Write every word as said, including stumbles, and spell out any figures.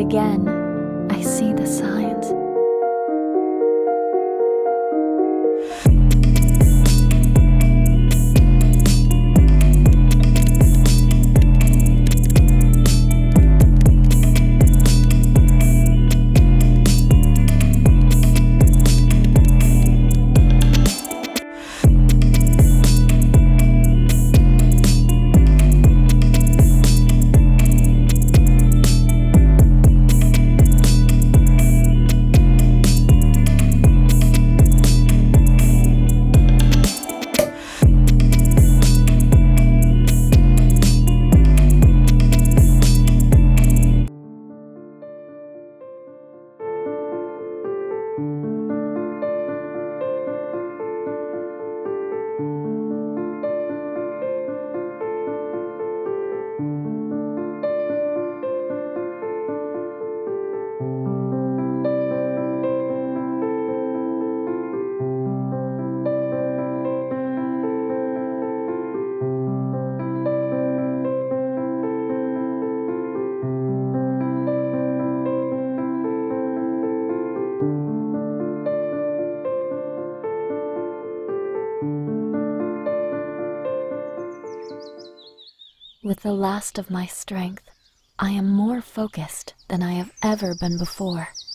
again, I see the signs. With the last of my strength, I am more focused than I have ever been before.